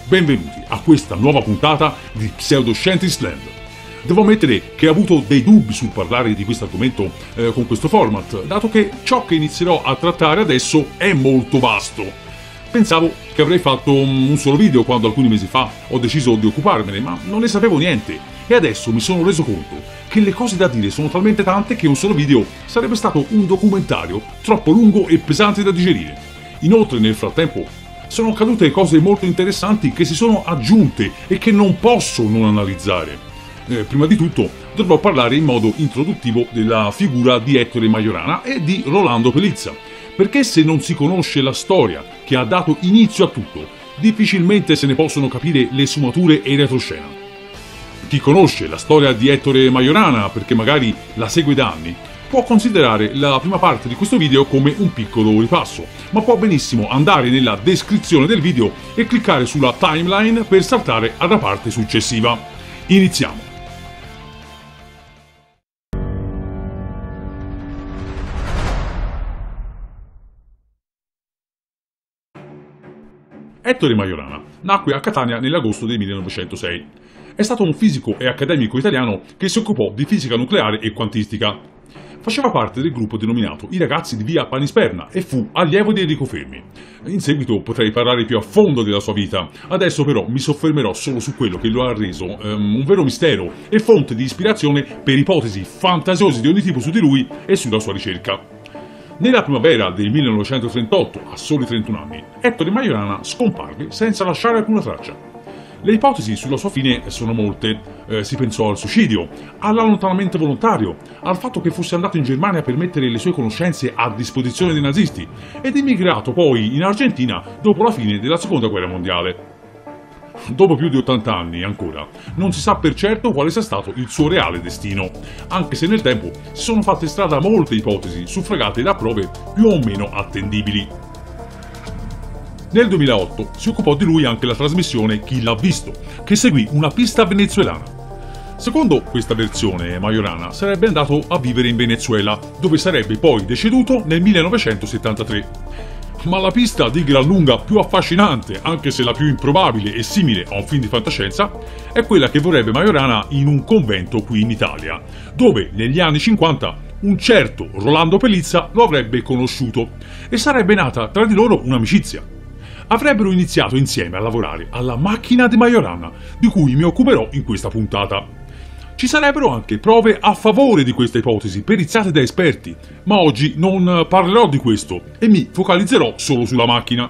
benvenuti a questa nuova puntata di Pseudoscientisland. Devo ammettere che ho avuto dei dubbi sul parlare di questo argomento con questo format, dato che ciò che inizierò a trattare adesso è molto vasto. Pensavo che avrei fatto un solo video quando alcuni mesi fa ho deciso di occuparmene, ma non ne sapevo niente e adesso mi sono reso conto che le cose da dire sono talmente tante che un solo video sarebbe stato un documentario troppo lungo e pesante da digerire. Inoltre, nel frattempo, sono accadute cose molto interessanti che si sono aggiunte e che non posso non analizzare. Prima di tutto dovrò parlare in modo introduttivo della figura di Ettore Majorana e di Rolando Pelizza, perché se non si conosce la storia che ha dato inizio a tutto, difficilmente se ne possono capire le sfumature e il retroscena. Chi conosce la storia di Ettore Majorana, perché magari la segue da anni, può considerare la prima parte di questo video come un piccolo ripasso, ma può benissimo andare nella descrizione del video e cliccare sulla timeline per saltare alla parte successiva. Iniziamo! Ettore Majorana nacque a Catania nell'agosto del 1906. È stato un fisico e accademico italiano che si occupò di fisica nucleare e quantistica. Faceva parte del gruppo denominato I ragazzi di via Panisperna e fu allievo di Enrico Fermi. In seguito potrei parlare più a fondo della sua vita, adesso però mi soffermerò solo su quello che lo ha reso un vero mistero e fonte di ispirazione per ipotesi fantasiose di ogni tipo su di lui e sulla sua ricerca. Nella primavera del 1938, a soli 31 anni, Ettore Majorana scomparve senza lasciare alcuna traccia. Le ipotesi sulla sua fine sono molte. Si pensò al suicidio, all'allontanamento volontario, al fatto che fosse andato in Germania per mettere le sue conoscenze a disposizione dei nazisti ed emigrato poi in Argentina dopo la fine della Seconda Guerra Mondiale. Dopo più di 80 anni ancora, non si sa per certo quale sia stato il suo reale destino, anche se nel tempo si sono fatte strada molte ipotesi suffragate da prove più o meno attendibili. Nel 2008 si occupò di lui anche la trasmissione Chi l'ha visto, che seguì una pista venezuelana. Secondo questa versione, Majorana sarebbe andato a vivere in Venezuela, dove sarebbe poi deceduto nel 1973. Ma la pista di gran lunga più affascinante, anche se la più improbabile e simile a un film di fantascienza, è quella che vorrebbe Majorana in un convento qui in Italia, dove negli anni 50 un certo Rolando Pelizza lo avrebbe conosciuto e sarebbe nata tra di loro un'amicizia. Avrebbero iniziato insieme a lavorare alla macchina di Majorana, di cui mi occuperò in questa puntata. Ci sarebbero anche prove a favore di questa ipotesi, periziate da esperti, ma oggi non parlerò di questo e mi focalizzerò solo sulla macchina.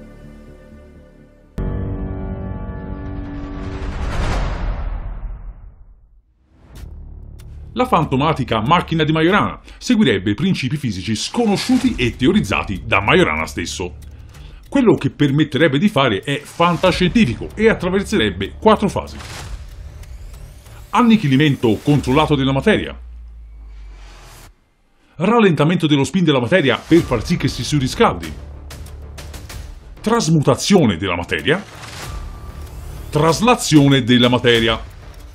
La fantomatica macchina di Majorana seguirebbe principi fisici sconosciuti e teorizzati da Majorana stesso. Quello che permetterebbe di fare è fantascientifico e attraverserebbe 4 fasi. Annichilimento controllato della materia. Rallentamento dello spin della materia per far sì che si surriscaldi. Trasmutazione della materia. Traslazione della materia.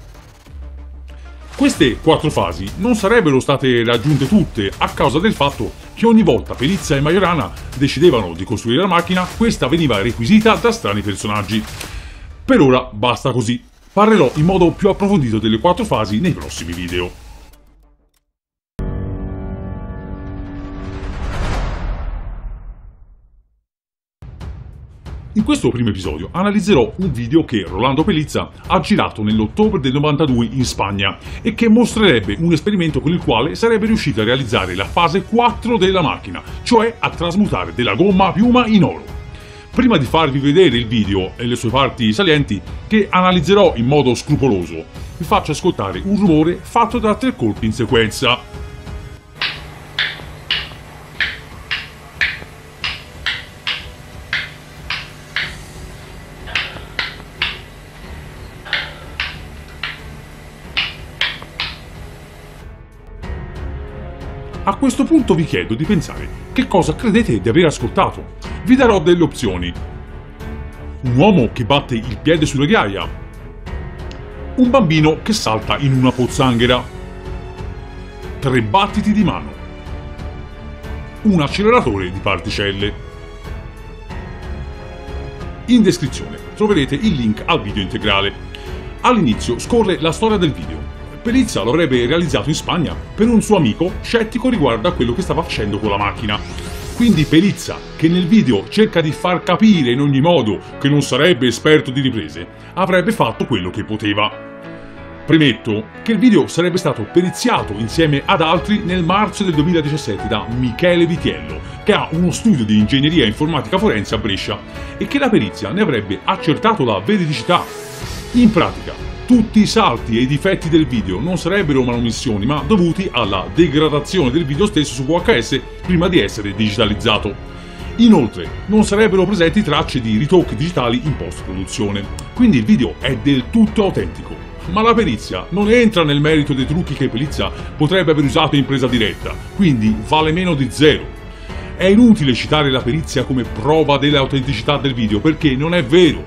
Queste 4 fasi non sarebbero state raggiunte tutte a causa del fatto che ogni volta Pelizza e Majorana decidevano di costruire la macchina, questa veniva requisita da strani personaggi. Per ora basta così. Parlerò in modo più approfondito delle 4 fasi nei prossimi video. In questo primo episodio analizzerò un video che Rolando Pelizza ha girato nell'ottobre del 92 in Spagna e che mostrerebbe un esperimento con il quale sarebbe riuscito a realizzare la fase 4 della macchina, cioè a trasmutare della gomma a piuma in oro. Prima di farvi vedere il video e le sue parti salienti, che analizzerò in modo scrupoloso, vi faccio ascoltare un rumore fatto da 3 colpi in sequenza. A questo punto vi chiedo di pensare che cosa credete di aver ascoltato. Vi darò delle opzioni. Un uomo che batte il piede sulla ghiaia. Un bambino che salta in una pozzanghera. 3 battiti di mano. Un acceleratore di particelle. In descrizione troverete il link al video integrale. All'inizio scorre la storia del video. Pelizza lo avrebbe realizzato in Spagna per un suo amico scettico riguardo a quello che stava facendo con la macchina. Quindi Pelizza, che nel video cerca di far capire in ogni modo che non sarebbe esperto di riprese, avrebbe fatto quello che poteva. Premetto che il video sarebbe stato periziato insieme ad altri nel marzo del 2017 da Michele Vitiello, che ha uno studio di ingegneria informatica forense a Brescia, e che la perizia ne avrebbe accertato la veridicità. In pratica, tutti i salti e i difetti del video non sarebbero manomissioni, ma dovuti alla degradazione del video stesso su VHS prima di essere digitalizzato. Inoltre, non sarebbero presenti tracce di ritocchi digitali in post-produzione, quindi il video è del tutto autentico. Ma la perizia non entra nel merito dei trucchi che Pelizza potrebbe aver usato in presa diretta, quindi vale meno di zero. È inutile citare la perizia come prova dell'autenticità del video perché non è vero.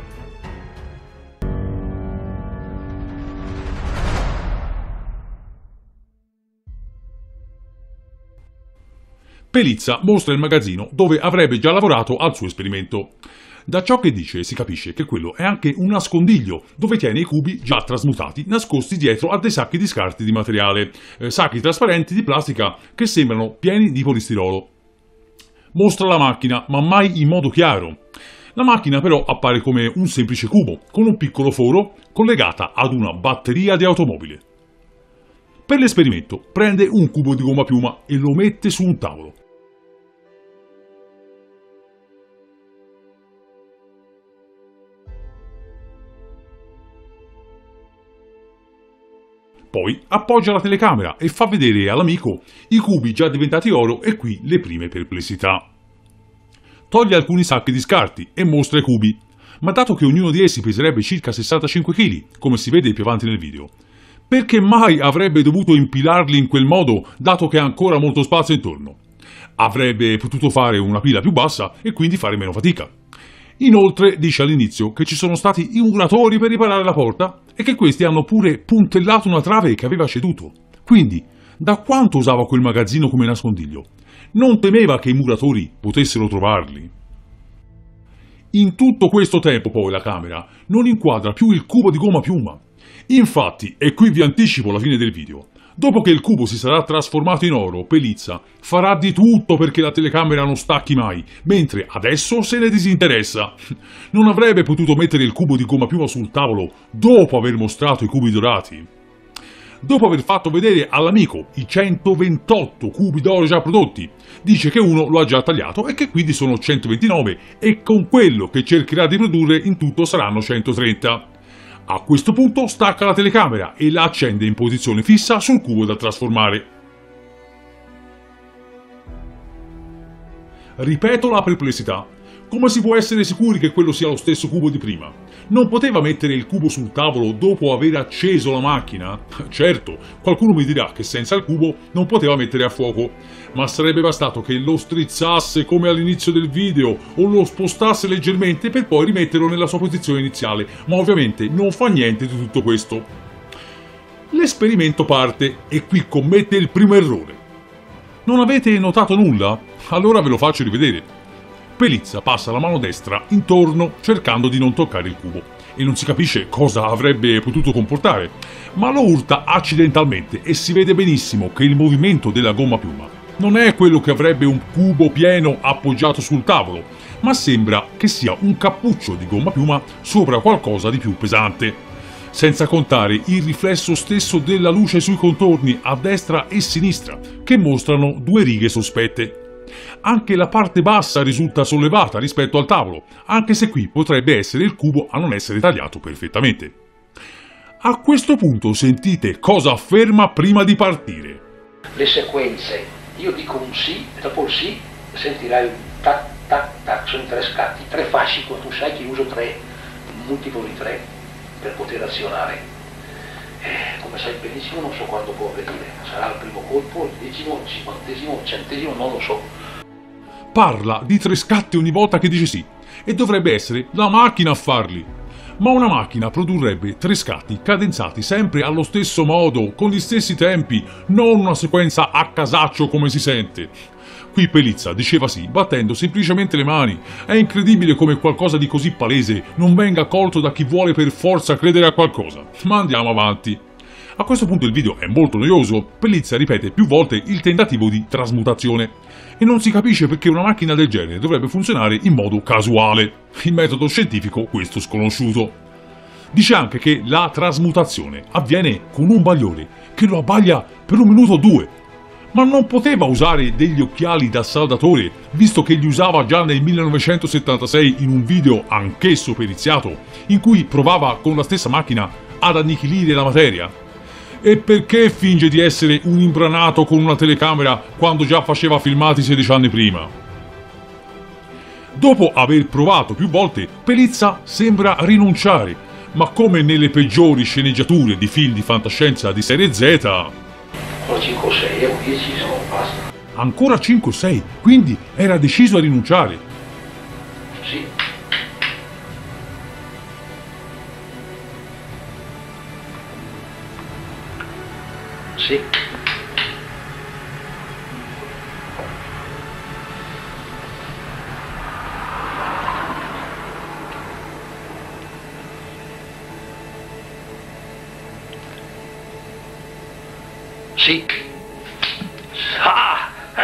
Pelizza mostra il magazzino dove avrebbe già lavorato al suo esperimento. Da ciò che dice si capisce che quello è anche un nascondiglio dove tiene i cubi già trasmutati nascosti dietro a dei sacchi di scarti di materiale, sacchi trasparenti di plastica che sembrano pieni di polistirolo. Mostra la macchina, ma mai in modo chiaro. La macchina però appare come un semplice cubo con un piccolo foro collegata ad una batteria di automobile. Per l'esperimento prende un cubo di gomma piuma e lo mette su un tavolo. Poi appoggia la telecamera e fa vedere all'amico i cubi già diventati oro e qui le prime perplessità. Toglie alcuni sacchi di scarti e mostra i cubi, ma dato che ognuno di essi peserebbe circa 65 kg, come si vede più avanti nel video, perché mai avrebbe dovuto impilarli in quel modo dato che ha ancora molto spazio intorno? Avrebbe potuto fare una pila più bassa e quindi fare meno fatica. Inoltre dice all'inizio che ci sono stati i muratori per riparare la porta e che questi hanno pure puntellato una trave che aveva ceduto. Quindi, da quanto usava quel magazzino come nascondiglio? Non temeva che i muratori potessero trovarli. In tutto questo tempo poi la camera non inquadra più il cubo di gomma piuma. Infatti, e qui vi anticipo la fine del video, dopo che il cubo si sarà trasformato in oro, Pelizza farà di tutto perché la telecamera non stacchi mai, mentre adesso se ne disinteressa. Non avrebbe potuto mettere il cubo di gomma piuma sul tavolo dopo aver mostrato i cubi dorati. Dopo aver fatto vedere all'amico i 128 cubi d'oro già prodotti, dice che uno lo ha già tagliato e che quindi sono 129 e con quello che cercherà di produrre in tutto saranno 130. A questo punto stacca la telecamera e la accende in posizione fissa sul cubo da trasformare. Ripeto la perplessità. Come si può essere sicuri che quello sia lo stesso cubo di prima? Non poteva mettere il cubo sul tavolo dopo aver acceso la macchina? Certo, qualcuno mi dirà che senza il cubo non poteva mettere a fuoco, ma sarebbe bastato che lo strizzasse come all'inizio del video o lo spostasse leggermente per poi rimetterlo nella sua posizione iniziale, ma ovviamente non fa niente di tutto questo. L'esperimento parte e qui commette il primo errore. Non avete notato nulla? Allora ve lo faccio rivedere. Pelizza passa la mano destra intorno cercando di non toccare il cubo e non si capisce cosa avrebbe potuto comportare, ma lo urta accidentalmente e si vede benissimo che il movimento della gomma piuma non è quello che avrebbe un cubo pieno appoggiato sul tavolo, ma sembra che sia un cappuccio di gomma piuma sopra qualcosa di più pesante. Senza contare il riflesso stesso della luce sui contorni a destra e sinistra che mostrano due righe sospette. Anche la parte bassa risulta sollevata rispetto al tavolo, anche se qui potrebbe essere il cubo a non essere tagliato perfettamente. A questo punto sentite cosa afferma prima di partire. Le sequenze, io dico un sì e dopo il sì sentirai un tac tac tac, sono 3 scatti, 3 fasci, tu sai che uso 3, un multiplo di 3 per poter azionare. Come sai benissimo non so quando può avvenire, sarà il primo colpo, il 10°, il 50°, il 100°, non lo so. Parla di 3 scatti ogni volta che dice sì, e dovrebbe essere la macchina a farli. Ma una macchina produrrebbe 3 scatti cadenzati sempre allo stesso modo, con gli stessi tempi, non una sequenza a casaccio come si sente. Qui Pelizza diceva sì, battendo semplicemente le mani. È incredibile come qualcosa di così palese non venga colto da chi vuole per forza credere a qualcosa. Ma andiamo avanti. A questo punto il video è molto noioso. Pelizza ripete più volte il tentativo di trasmutazione e non si capisce perché una macchina del genere dovrebbe funzionare in modo casuale. Il metodo scientifico questo sconosciuto. Dice anche che la trasmutazione avviene con un bagliore che lo abbaglia per 1 minuto o 2. Ma non poteva usare degli occhiali da saldatore, visto che li usava già nel 1976 in un video anch'esso periziato, in cui provava con la stessa macchina ad annichilire la materia? E perché finge di essere un imbranato con una telecamera quando già faceva filmati 16 anni prima? Dopo aver provato più volte, Pelizza sembra rinunciare, ma come nelle peggiori sceneggiature di film di fantascienza di serie Z... Ancora 5 o 6, ho deciso, basta. Ancora 5 o 6, quindi era deciso a rinunciare. Sì. Sì. Sì. Ah!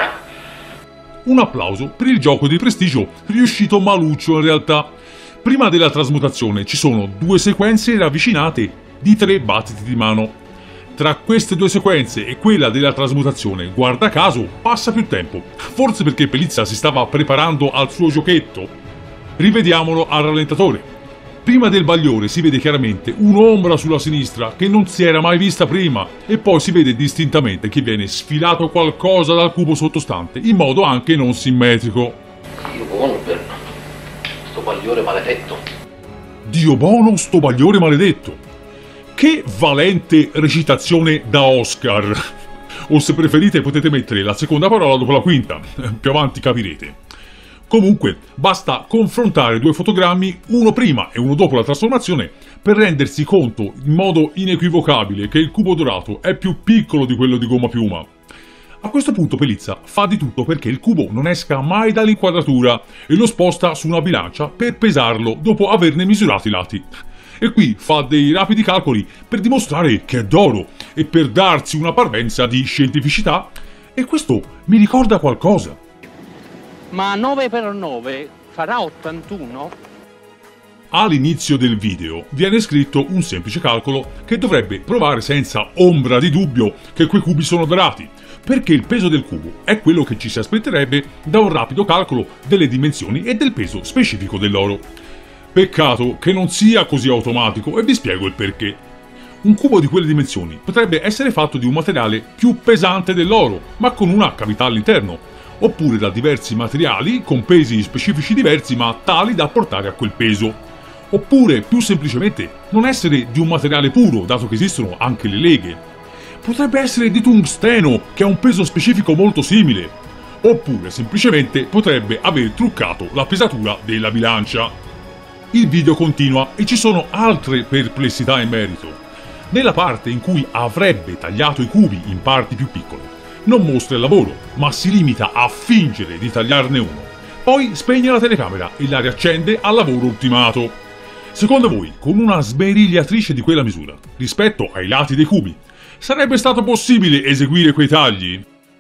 Un applauso per il gioco di prestigio riuscito maluccio in realtà. Prima della trasmutazione ci sono 2 sequenze ravvicinate di 3 battiti di mano. Tra queste 2 sequenze e quella della trasmutazione, guarda caso, passa più tempo. Forse perché Pelizza si stava preparando al suo giochetto. Rivediamolo al rallentatore. Prima del bagliore si vede chiaramente un'ombra sulla sinistra che non si era mai vista prima e poi si vede distintamente che viene sfilato qualcosa dal cubo sottostante in modo anche non simmetrico. Dio buono per sto bagliore maledetto. Dio buono sto bagliore maledetto. Che valente recitazione da Oscar. O se preferite potete mettere la seconda parola dopo la quinta. Più avanti capirete. Comunque, basta confrontare 2 fotogrammi, uno prima e uno dopo la trasformazione, per rendersi conto in modo inequivocabile che il cubo dorato è più piccolo di quello di gomma piuma. A questo punto Pelizza fa di tutto perché il cubo non esca mai dall'inquadratura e lo sposta su una bilancia per pesarlo dopo averne misurato i lati. E qui fa dei rapidi calcoli per dimostrare che è d'oro e per darsi una parvenza di scientificità, e questo mi ricorda qualcosa. Ma 9 per 9 farà 81? All'inizio del video viene scritto un semplice calcolo che dovrebbe provare senza ombra di dubbio che quei cubi sono dorati, perché il peso del cubo è quello che ci si aspetterebbe da un rapido calcolo delle dimensioni e del peso specifico dell'oro. Peccato che non sia così automatico e vi spiego il perché. Un cubo di quelle dimensioni potrebbe essere fatto di un materiale più pesante dell'oro, ma con una cavità all'interno, oppure da diversi materiali con pesi specifici diversi ma tali da portare a quel peso. Oppure, più semplicemente, non essere di un materiale puro, dato che esistono anche le leghe. Potrebbe essere di tungsteno, che ha un peso specifico molto simile. Oppure, semplicemente, potrebbe aver truccato la pesatura della bilancia. Il video continua e ci sono altre perplessità in merito. Nella parte in cui avrebbe tagliato i cubi in parti più piccole, non mostra il lavoro, ma si limita a fingere di tagliarne uno. Poi spegne la telecamera e la riaccende al lavoro ultimato. Secondo voi, con una smerigliatrice di quella misura, rispetto ai lati dei cubi, sarebbe stato possibile eseguire quei tagli?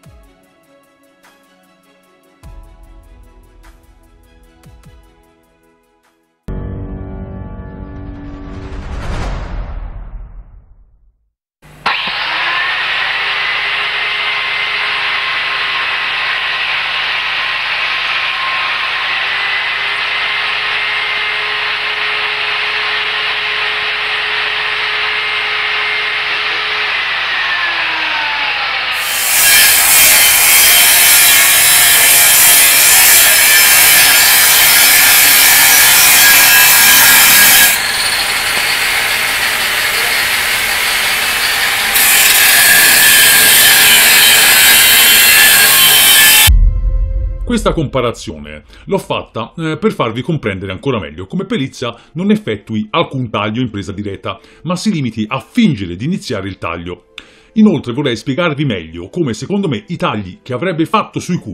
Questa comparazione l'ho fatta per farvi comprendere ancora meglio come Pelizza non effettui alcun taglio in presa diretta, ma si limiti a fingere di iniziare il taglio. Inoltre vorrei spiegarvi meglio come secondo me i tagli che avrebbe fatto sui cubi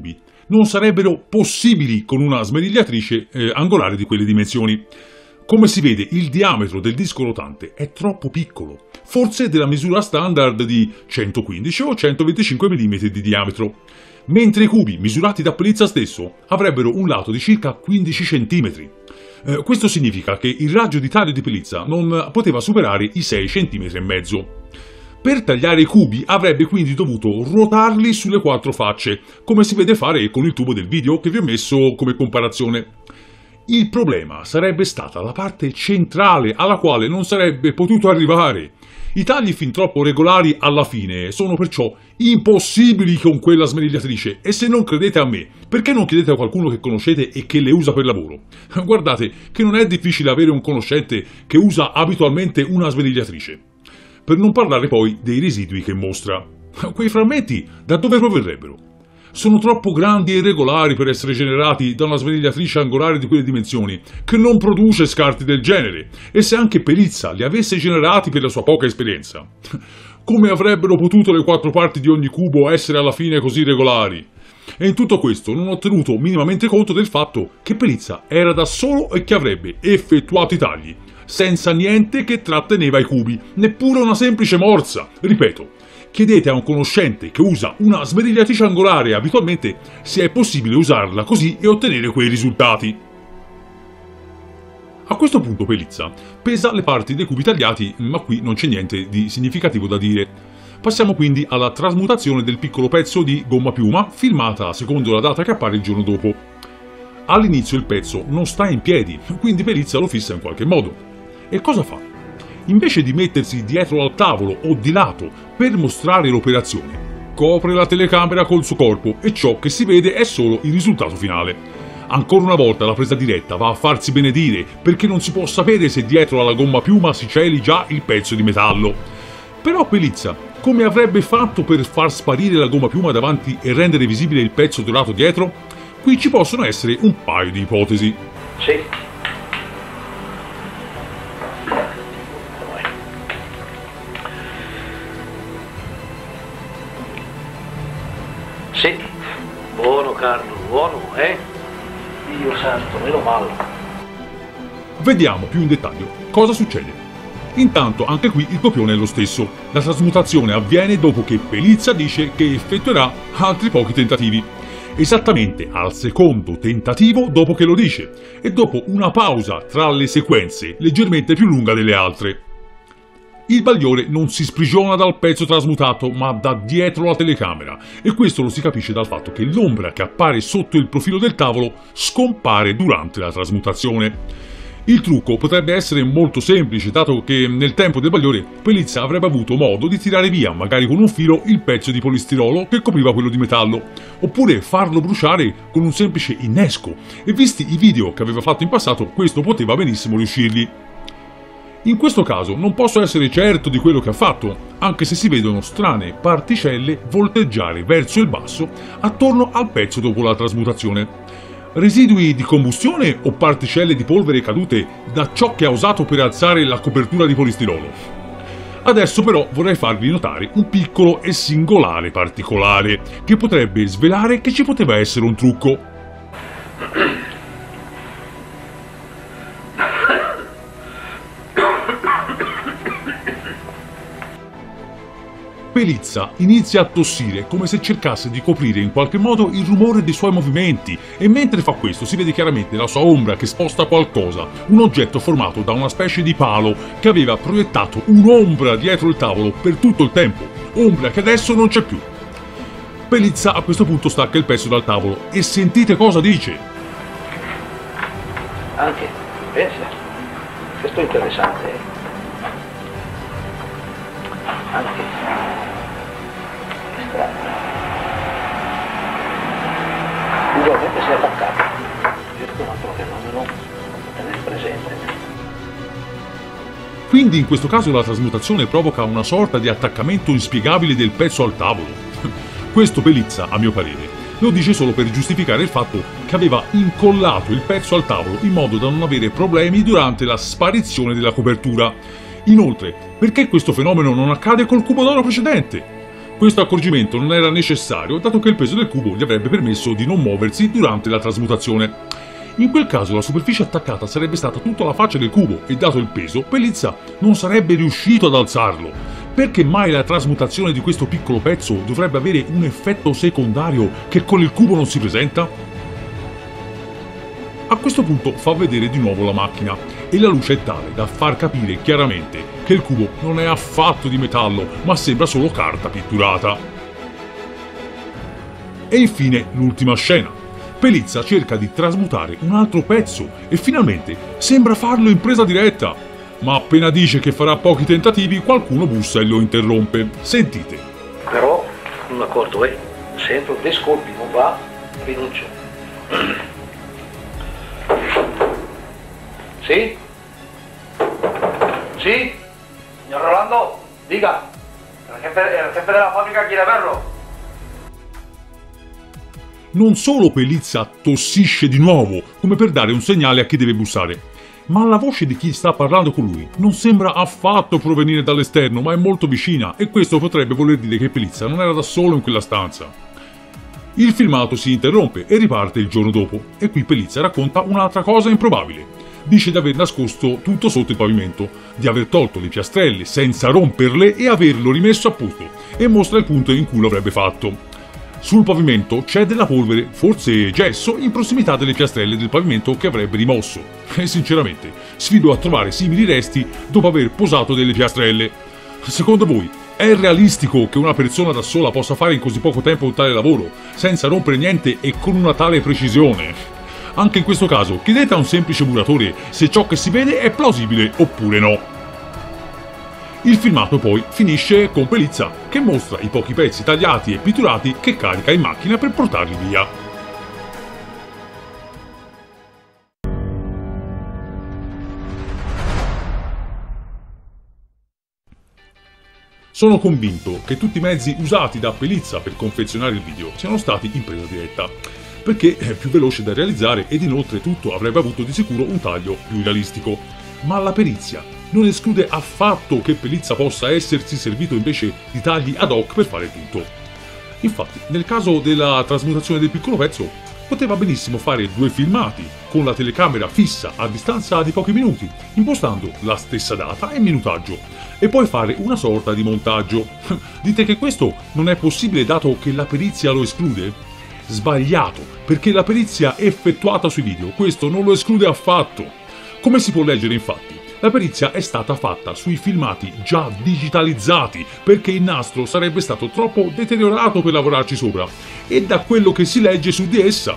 non sarebbero possibili con una smerigliatrice angolare di quelle dimensioni. Come si vede, il diametro del disco rotante è troppo piccolo, forse della misura standard di 115 o 125 mm di diametro, mentre i cubi misurati da Pelizza stesso avrebbero un lato di circa 15 cm. Questo significa che il raggio di taglio di Pelizza non poteva superare i 6 cm e mezzo. Per tagliare i cubi avrebbe quindi dovuto ruotarli sulle 4 facce, come si vede fare con il tubo del video che vi ho messo come comparazione. Il problema sarebbe stata la parte centrale alla quale non sarebbe potuto arrivare. I tagli fin troppo regolari alla fine sono perciò impossibili con quella smerigliatrice, e se non credete a me, perché non chiedete a qualcuno che conoscete e che le usa per lavoro? Guardate che non è difficile avere un conoscente che usa abitualmente una smerigliatrice. Per non parlare poi dei residui che mostra. Quei frammenti da dove proverrebbero? Sono troppo grandi e irregolari per essere generati da una smerigliatrice angolare di quelle dimensioni, che non produce scarti del genere, e se anche Pelizza li avesse generati per la sua poca esperienza, come avrebbero potuto le 4 parti di ogni cubo essere alla fine così regolari? E in tutto questo non ho tenuto minimamente conto del fatto che Pelizza era da solo e che avrebbe effettuato i tagli, senza niente che tratteneva i cubi, neppure una semplice morsa, ripeto. Chiedete a un conoscente che usa una smerigliatrice angolare abitualmente se è possibile usarla così e ottenere quei risultati. A questo punto Pelizza pesa le parti dei cubi tagliati, ma qui non c'è niente di significativo da dire. Passiamo quindi alla trasmutazione del piccolo pezzo di gomma piuma, filmata secondo la data che appare il giorno dopo. All'inizio il pezzo non sta in piedi, quindi Pelizza lo fissa in qualche modo. E cosa fa? Invece di mettersi dietro al tavolo o di lato per mostrare l'operazione, copre la telecamera col suo corpo e ciò che si vede è solo il risultato finale. Ancora una volta la presa diretta va a farsi benedire, perché non si può sapere se dietro alla gomma piuma si celi già il pezzo di metallo. Però Pelizza, come avrebbe fatto per far sparire la gomma piuma davanti e rendere visibile il pezzo dorato dietro? Qui ci possono essere un paio di ipotesi. Sì. Sì, buono Carlo, buono, Dio santo, meno male. Vediamo più in dettaglio cosa succede. Intanto anche qui il copione è lo stesso. La trasmutazione avviene dopo che Pelizza dice che effettuerà altri pochi tentativi. Esattamente al secondo tentativo dopo che lo dice, e dopo una pausa tra le sequenze leggermente più lunga delle altre. Il bagliore non si sprigiona dal pezzo trasmutato, ma da dietro la telecamera, e questo lo si capisce dal fatto che l'ombra che appare sotto il profilo del tavolo scompare durante la trasmutazione. Il trucco potrebbe essere molto semplice, dato che nel tempo del bagliore Pelizza avrebbe avuto modo di tirare via, magari con un filo, il pezzo di polistirolo che copriva quello di metallo, oppure farlo bruciare con un semplice innesco, e visti i video che aveva fatto in passato, questo poteva benissimo riuscirgli. In questo caso non posso essere certo di quello che ha fatto, anche se si vedono strane particelle volteggiare verso il basso attorno al pezzo dopo la trasmutazione. Residui di combustione o particelle di polvere cadute da ciò che ha usato per alzare la copertura di polistirolo? Adesso però vorrei farvi notare un piccolo e singolare particolare che potrebbe svelare che ci poteva essere un trucco. Pelizza inizia a tossire come se cercasse di coprire in qualche modo il rumore dei suoi movimenti, e mentre fa questo si vede chiaramente la sua ombra che sposta qualcosa, un oggetto formato da una specie di palo che aveva proiettato un'ombra dietro il tavolo per tutto il tempo, ombra che adesso non c'è più. Pelizza a questo punto stacca il pezzo dal tavolo e sentite cosa dice. Anche, pensa, questo è interessante, Anche. Ugualmente si è attaccato. Questo è un altro fenomeno da tenere presente. Quindi in questo caso la trasmutazione provoca una sorta di attaccamento inspiegabile del pezzo al tavolo. Questo Pelizza, a mio parere, lo dice solo per giustificare il fatto che aveva incollato il pezzo al tavolo in modo da non avere problemi durante la sparizione della copertura. Inoltre, perché questo fenomeno non accade col cubo d'oro precedente? Questo accorgimento non era necessario, dato che il peso del cubo gli avrebbe permesso di non muoversi durante la trasmutazione. In quel caso la superficie attaccata sarebbe stata tutta la faccia del cubo e, dato il peso, Pelizza non sarebbe riuscito ad alzarlo. Perché mai la trasmutazione di questo piccolo pezzo dovrebbe avere un effetto secondario che con il cubo non si presenta? A questo punto fa vedere di nuovo la macchina e la luce è tale da far capire chiaramente che il cubo non è affatto di metallo, ma sembra solo carta pitturata. E infine l'ultima scena. Pelizza cerca di trasmutare un altro pezzo e finalmente sembra farlo in presa diretta. Ma appena dice che farà pochi tentativi, qualcuno bussa e lo interrompe. Sentite. Però un accordo è, se entro 10 colpi non va, rinuncio. Sì? Sì? Signor Rolando, diga. El jefe della fabbrica quiere verlo. Non solo Pelizza tossisce di nuovo, come per dare un segnale a chi deve bussare, ma la voce di chi sta parlando con lui non sembra affatto provenire dall'esterno, ma è molto vicina, e questo potrebbe voler dire che Pelizza non era da solo in quella stanza. Il filmato si interrompe e riparte il giorno dopo, e qui Pelizza racconta un'altra cosa improbabile. Dice di aver nascosto tutto sotto il pavimento, di aver tolto le piastrelle senza romperle e averlo rimesso a posto, e mostra il punto in cui lo avrebbe fatto. Sul pavimento c'è della polvere, forse gesso, in prossimità delle piastrelle del pavimento che avrebbe rimosso. E sinceramente, sfido a trovare simili resti dopo aver posato delle piastrelle. Secondo voi, è realistico che una persona da sola possa fare in così poco tempo un tale lavoro, senza rompere niente e con una tale precisione? Anche in questo caso, chiedete a un semplice muratore se ciò che si vede è plausibile oppure no. Il filmato poi finisce con Pelizza che mostra i pochi pezzi tagliati e pitturati che carica in macchina per portarli via. Sono convinto che tutti i mezzi usati da Pelizza per confezionare il video siano stati in presa diretta, perché è più veloce da realizzare ed inoltre tutto avrebbe avuto di sicuro un taglio più realistico. Ma la perizia non esclude affatto che Pelizza possa essersi servito invece di tagli ad hoc per fare tutto. Infatti, nel caso della trasmutazione del piccolo pezzo, poteva benissimo fare 2 filmati con la telecamera fissa a distanza di pochi minuti, impostando la stessa data e minutaggio, e poi fare una sorta di montaggio. Dite che questo non è possibile dato che la perizia lo esclude? Sbagliato, perché la perizia effettuata sui video questo non lo esclude affatto. Come si può leggere infatti, la perizia è stata fatta sui filmati già digitalizzati perché il nastro sarebbe stato troppo deteriorato per lavorarci sopra, e da quello che si legge su di essa.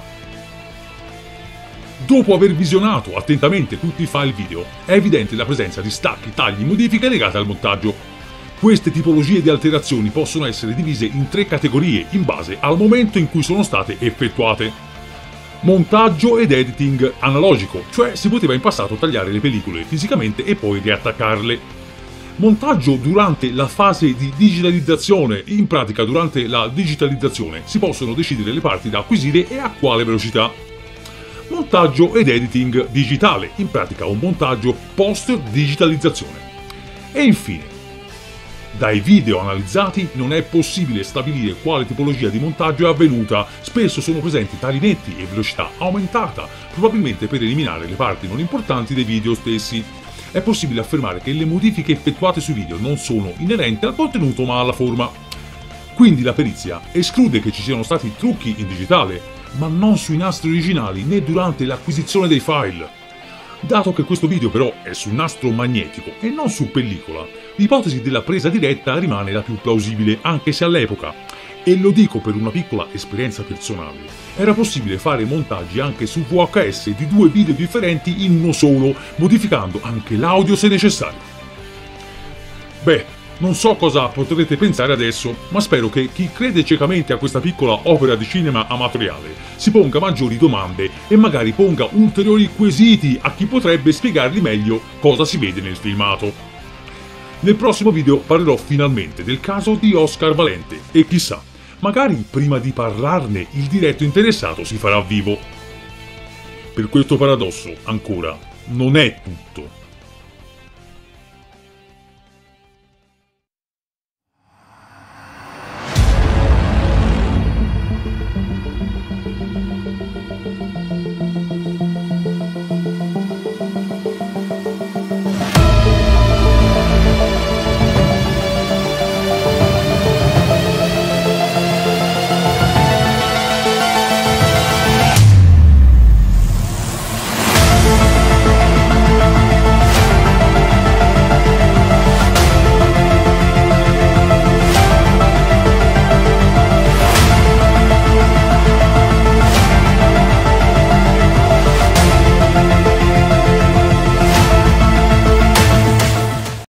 Dopo aver visionato attentamente tutti i file video, è evidente la presenza di stacchi, tagli e modifiche legate al montaggio. Queste tipologie di alterazioni possono essere divise in 3 categorie in base al momento in cui sono state effettuate. Montaggio ed editing analogico, cioè si poteva in passato tagliare le pellicole fisicamente e poi riattaccarle. Montaggio durante la fase di digitalizzazione, in pratica durante la digitalizzazione si possono decidere le parti da acquisire e a quale velocità. Montaggio ed editing digitale, in pratica un montaggio post-digitalizzazione. E infine, dai video analizzati non è possibile stabilire quale tipologia di montaggio è avvenuta, spesso sono presenti tagli netti e velocità aumentata, probabilmente per eliminare le parti non importanti dei video stessi. È possibile affermare che le modifiche effettuate sui video non sono inerenti al contenuto ma alla forma. Quindi la perizia esclude che ci siano stati trucchi in digitale, ma non sui nastri originali né durante l'acquisizione dei file. Dato che questo video però è su nastro magnetico e non su pellicola, l'ipotesi della presa diretta rimane la più plausibile, anche se all'epoca, e lo dico per una piccola esperienza personale, era possibile fare montaggi anche su VHS di 2 video differenti in uno solo, modificando anche l'audio se necessario. Beh, non so cosa potrete pensare adesso, ma spero che chi crede ciecamente a questa piccola opera di cinema amatoriale si ponga maggiori domande e magari ponga ulteriori quesiti a chi potrebbe spiegargli meglio cosa si vede nel filmato. Nel prossimo video parlerò finalmente del caso di Oscar Valente e chissà, magari prima di parlarne il diretto interessato si farà vivo. Per questo paradosso, ancora, non è tutto.